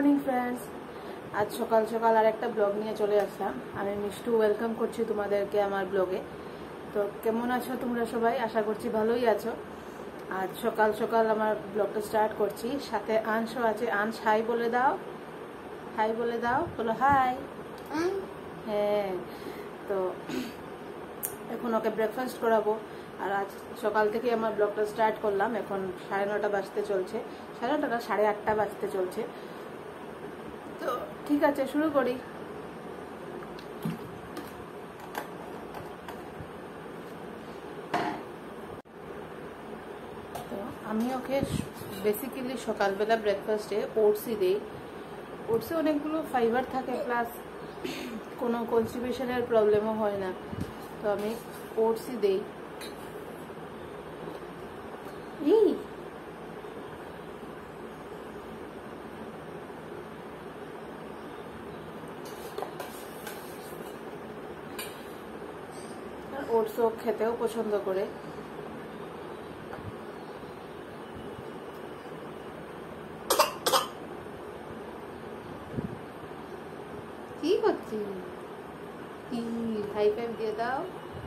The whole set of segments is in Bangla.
মর্নিং ফ্রেন্ডস, আজ সকাল সকাল আর একটা ব্লগ নিয়ে চলে আসলাম। আমি মিষ্টু ওয়েলকাম করছি তোমাদেরকে আমার ব্লগে। তো কেমন আছো তোমরা সবাই? আশা করছি ভালোই আছো। আজ সকাল সকাল আমার ব্লগটা স্টার্ট করছি, সাথে আনসও আছে। আনস হাই বলে দাও, হাই বলে দাও, বলো হাই। হ্যাঁ, তো এখন ওকে ব্রেকফাস্ট করাবো। আর আজ সকাল থেকে আমার ব্লগটা স্টার্ট করলাম। এখন 9:30 বাজতে চলছে, 9:30 8:30 বাজতে চলছে। তো ঠিক আছে, শুরু করি। তো আমি ওকে বেসিক্যালি সকালবেলা ব্রেকফাস্টে ওটসই দিই। ওটসে অনেকগুলো ফাইবার থাকে, প্লাস কোনো কনস্টিপেশনের প্রবলেমও হয় না। তো আমি ওটসই দিই। ওটসও খেতেও পছন্দ করে। কি করছি? হাই ফাইভ দিয়ে দাও।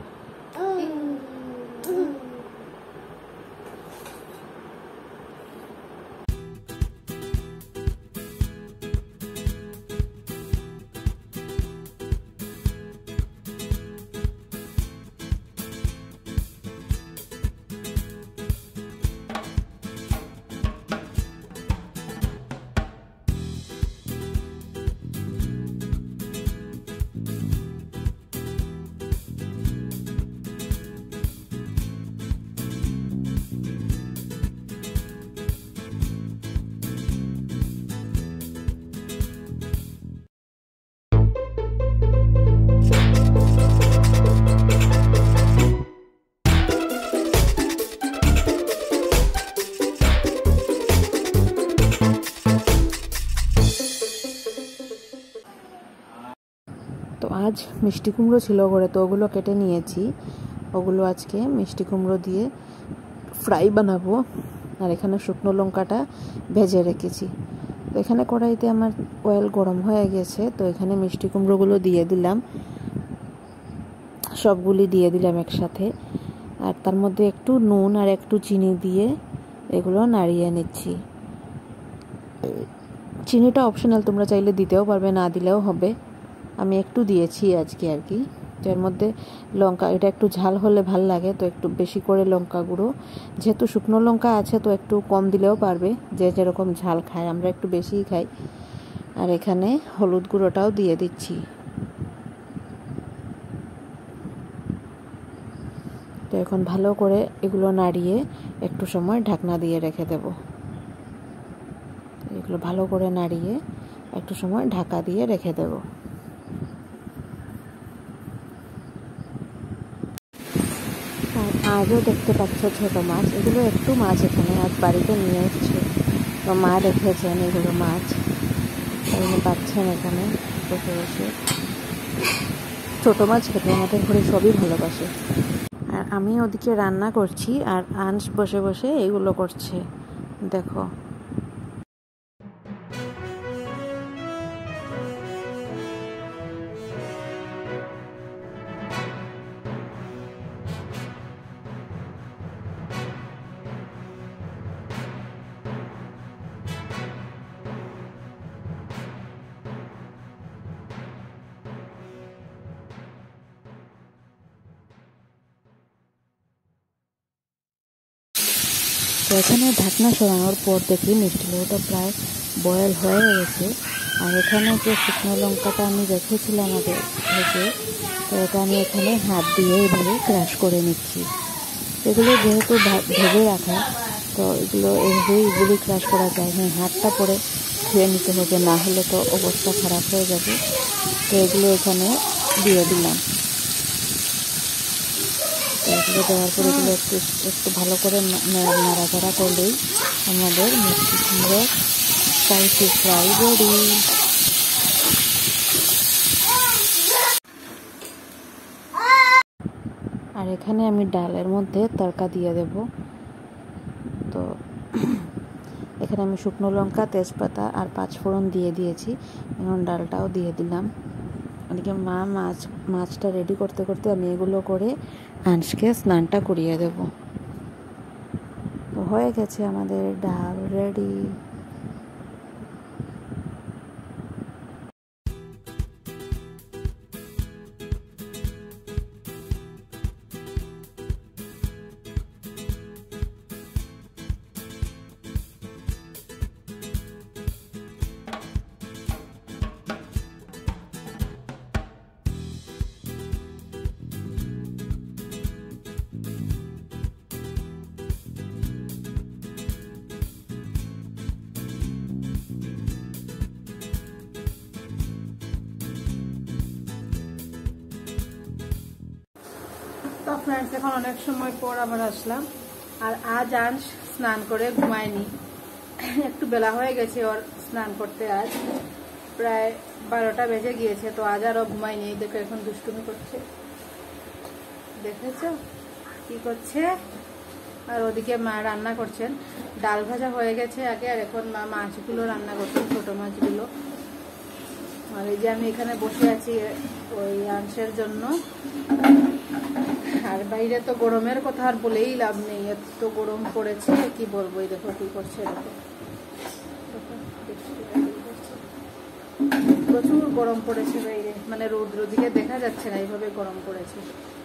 তো আজ মিষ্টি কুমড়ো ছিল ঘরে, তো ওগুলো কেটে নিয়েছি। ওগুলো আজকে মিষ্টি কুমড়ো দিয়ে ফ্রাই বানাবো। আর এখানে শুকনো লঙ্কাটা ভেজে রেখেছি। তো এখানে কড়াইতে আমার অয়েল গরম হয়ে গেছে। তো এখানে মিষ্টি কুমড়োগুলো দিয়ে দিলাম, সবগুলি দিয়ে দিলাম একসাথে। আর তার মধ্যে একটু নুন আর একটু চিনি দিয়ে এগুলো নাড়িয়ে নিচ্ছি। চিনিটা অপশনাল, তোমরা চাইলে দিতেও পারবে, না দিলেও হবে। আমি একটু দিয়েছি আজকে আর কি। যার মধ্যে লঙ্কা, এটা একটু ঝাল হলে ভাল লাগে, তো একটু বেশি করে লঙ্কা গুঁড়ো, যেহেতু শুকনো লঙ্কা আছে তো একটু কম দিলেও পারবে, যে যেরকম ঝাল খায়। আমরা একটু বেশিই খাই। আর এখানে হলুদ গুঁড়োটাও দিয়ে দিচ্ছি। তো এখন ভালো করে এগুলো নাড়িয়ে একটু সময় ঢাকনা দিয়ে রেখে দেব। এগুলো ভালো করে নাড়িয়ে একটু সময় ঢাকা দিয়ে রেখে দেব। আজও দেখতে পাচ্ছ ছোট মাছ, এগুলো একটু মাছ এখানে আজ বাড়িতে নিয়ে এসছে। তো মা রেখেছেন এগুলো মাছ, এগুলো পাচ্ছেন এখানে বসে বসে। ছোটো মাছ খেতে আমাদের ঘরে সবই ভালোবাসে। আর আমি ওদিকে রান্না করছি, আর আনস বসে বসে এগুলো করছে, দেখো। তো এখানে ঢাকনা সরানোর পর দেখি মিষ্টি লেবুটা প্রায় বয়েল হয়ে গেছে। আর এখানে যে শুকনো লঙ্কাটা আমি রেখেছিলাম আগে ভেজে, তো এটা আমি এখানে হাত দিয়ে এভাবে ক্রাশ করে নিচ্ছি। এগুলো যেহেতু ভেজে রাখা, তো এগুলো এভাবেই এগুলি ক্রাশ করা যায়। হ্যাঁ, হাতটা পরে ধুয়ে নিতে হবে, না হলে তো অবস্থা খারাপ হয়ে যাবে। তো এগুলো এখানে দিয়ে দিলাম। এগুলো দেওয়ার পর এগুলো একটু ভালো করে নাড়াচাড়া করলেই আমাদের মিষ্টি কুমড়ো স্পাইসি ফ্রাই রেডি। আর এখানে আমি ডালের মধ্যে তড়কা দিয়ে দেব। তো এখানে এখানে আমি শুকনো লঙ্কা, তেজপাতা আর পাঁচফোড়ন দিয়ে দিয়েছি। এখন ডালটাও দিয়ে দিলাম। ওদিকে মাছটা রেডি করতে করতে আমি এগুলো করে আঁশকে স্নানটা করিয়ে দেব। তো হয়ে গেছে আমাদের ডাল রেডি। তো ফ্রেন্ডস, এখন অনেক সময় পর আবার আসলাম। আর আজ আঁশ স্নান করে ঘুমায়নি, একটু বেলা হয়ে গেছে ওর স্নান করতে। আজ প্রায় 12টা বেজে গিয়েছে। তো আজ আরও ঘুমায়নি। দেখো এখন দুষ্টুমি করছে, দেখেছো কি করছে। আর ওদিকে মা রান্না করছেন, ডাল ভাজা হয়ে গেছে আগে, আর এখন মা মাছগুলো রান্না করছেন, ছোট মাছগুলো। আর এই যে আমি এখানে বসে আছি ওই আঁশের জন্য। আর বাইরে তো গরমের কথা আর বলেই লাভ নেই, এত গরম পড়েছে কি বলবো। এই দেখো কি করছে, প্রচুর গরম পড়েছে বাইরে, মানে রোদ্র দিকে দেখা যাচ্ছে না, এইভাবে গরম পড়েছে।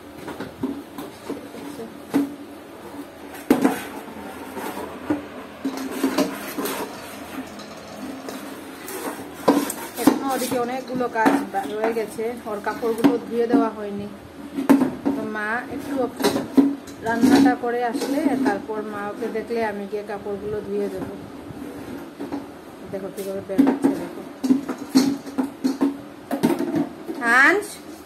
এখনো ওদিকে অনেকগুলো কাজ রয়ে গেছে, ওর কাপড়গুলো ধুয়ে দেওয়া হয়নি। তো মা একটু রান্নাটা করে আসলে তারপর মা ওকে দেখলে আমি গিয়ে কাপড়গুলো ধুয়ে দেবো। দেখো কিভাবে বের হচ্ছে, দেখো। আঁশ,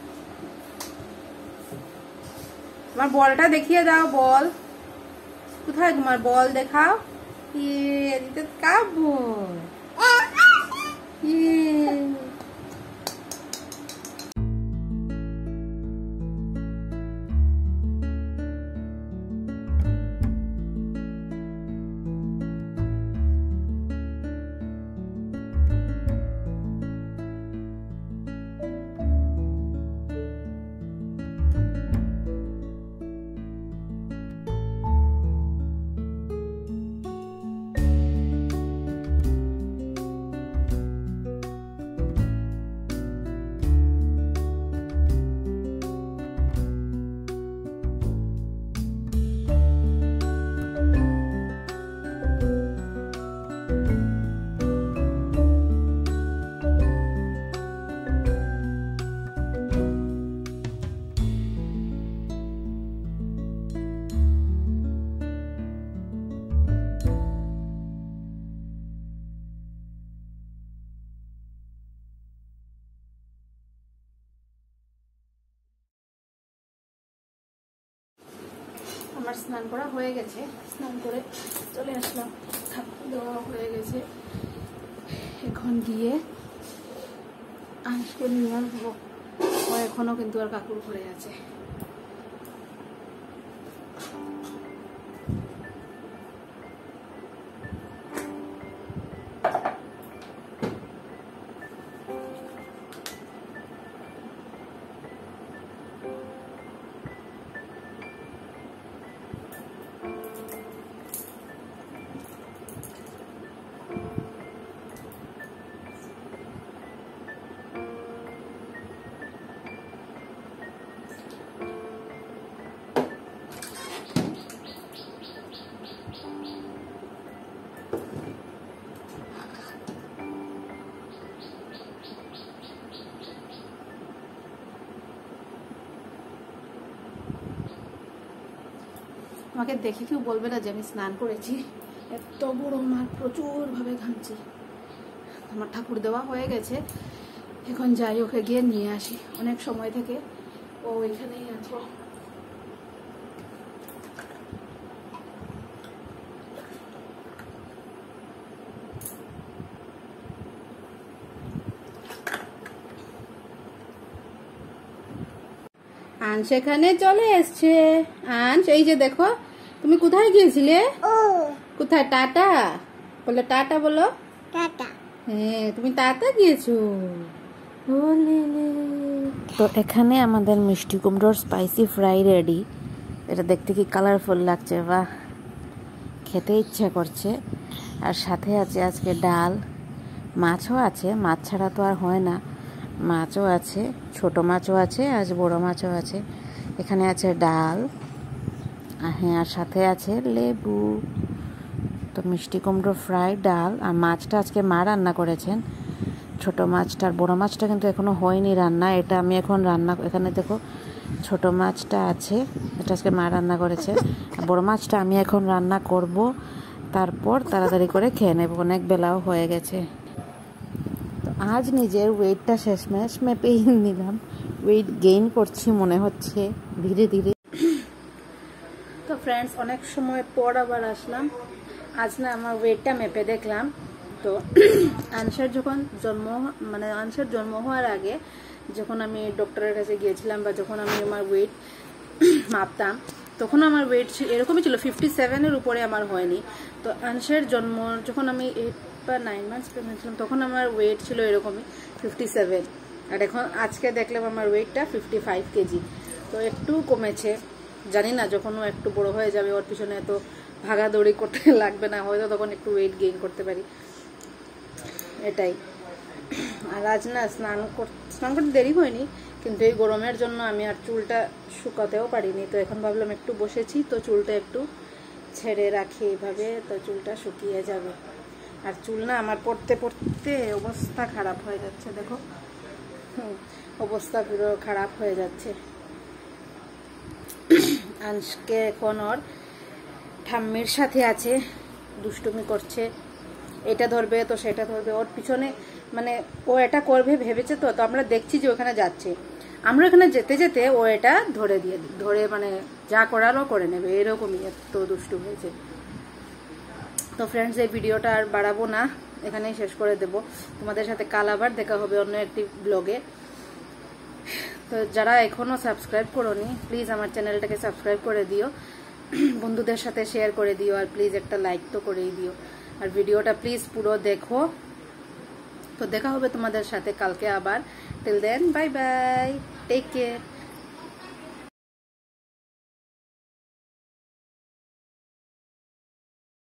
তোমার বলটা দেখিয়ে দাও। বল কোথায় তোমার? বল দেখাও। এদিকে কাবু আমার স্নান করা হয়ে গেছে, স্নান করে চলে আসলাম, ঠাকুর দেওয়া হয়ে গেছে। এখন গিয়ে আঁশকে নিয়ে আসবো। ও এখনো কিন্তু আর কাকুর ঘরে আছে। আমাকে দেখে কেউ বলবে না যে আমি স্নান করেছি। এত বড় মাঠ, প্রচুর ভাবে ঘামছি। আমার ঠাকুর দেওয়া হয়ে গেছে, এখন যাই ওকে গিয়ে নিয়ে আসি। অনেক সময় থেকে ও ওইখানেই আছে। আঁশ এখানে চলে এসছে। আঁশ, এই যে দেখো, তুমি কোথায় গিয়েছিলে? কোথায়? টাটা। বলে টাটা বলো। টাটা। হ্যাঁ তুমি টাটা গিয়েছো। তো এখানে আমাদের মিষ্টি কুমড়োর স্পাইসি ফ্রাই রেডি। এটা দেখতে কি কালারফুল লাগছে, বাহ, খেতে ইচ্ছা করছে। আর সাথে আছে আজকে ডাল, মাছও আছে, মাছ ছাড়া তো আর হয় না, মাছও আছে, ছোট মাছও আছে, আজ বড় মাছও আছে। এখানে আছে ডাল, আর হ্যাঁ, আর সাথে আছে লেবু। তো মিষ্টি কুমড়ো ফ্রাই, ডাল আর মাছটা আজকে মা রান্না করেছেন। ছোট মাছটা আর বড় মাছটা কিন্তু এখনো হয়নি রান্না, এটা আমি এখন রান্না, এখানে দেখো ছোট মাছটা আছে, এটা আজকে মা রান্না করেছে। বড় মাছটা আমি এখন রান্না করব, তারপর তাড়াতাড়ি করে খেয়ে নেব, অনেক বেলাও হয়ে গেছে। তো আজ নিজের ওয়েটটা শেষমেশ মেপেই নিলাম, ওয়েট গেইন করছি মনে হচ্ছে ধীরে ধীরে। তো ফ্রেন্ডস, অনেক সময় পর আবার আসলাম। আজ না আমার ওয়েটটা মেপে দেখলাম। তো আনসার যখন আনসার জন্ম হওয়ার আগে যখন আমি ডক্টরের কাছে গিয়েছিলাম বা যখন আমি আমার ওয়েট মাপতাম, তখন আমার ওয়েট এরকমই ছিল, 57-এর উপরে আমার হয়নি। তো আনসার জন্ম যখন আমি 8 বা 9 মান্থস প্রেগনেন্ট ছিলাম, তখন আমার ওয়েট ছিল এরকমই 57। আর এখন আজকে দেখলাম আমার ওয়েটটা 55 কেজি। তো একটু কমেছে, জানি না যখন ও একটু বড় হয়ে যাবে ওর পিছনে এত ভাগাদৌড়ি করতে লাগবে না, হয়তো তখন একটু ওয়েট গেইন করতে পারি, এটাই। আর আজ না স্নান করতে দেরি হয়নি, কিন্তু এই গরমের জন্য আমি আর চুলটা শুকাতেও পারিনি। তো এখন ভাবলাম একটু বসেছি, তো চুলটা একটু ছেড়ে রাখি এইভাবে, তো চুলটা শুকিয়ে যাবে। আর চুল না আমার পড়তে পড়তে অবস্থা খারাপ হয়ে যাচ্ছে, দেখো অবস্থা পুরো খারাপ হয়ে যাচ্ছে। আজকে এখন ওর ঠাম্মির সাথে আছে, দুষ্টুমি করছে, এটা ধরবে তো সেটা ধরবে, ওর পিছনে ও এটা করবে ভেবেছে। তো আমরা দেখছি যে ওখানে যাচ্ছে, আমরা এখানে যেতে যেতে ও এটা ধরে যা করারও করে নেবে, এরকমই এত দুষ্টু হয়েছে। তো ফ্রেন্ডস, এই ভিডিওটা আর বাড়াবো না, এখানেই শেষ করে দেব। তোমাদের সাথে কাল আবার দেখা হবে অন্য একটি ব্লগে। তো যারা এখনো সাবস্ক্রাইব করোনি, প্লিজ আমার চ্যানেলটাকে সাবস্ক্রাইব করে দিও, বন্ধুদের সাথে শেয়ার করে দিও, আর প্লিজ একটা লাইক তো করেই দিও, আর ভিডিওটা প্লিজ পুরো দেখো। তো দেখা হবে তোমাদের সাথে কালকে আবার। Till then, bye bye, take care.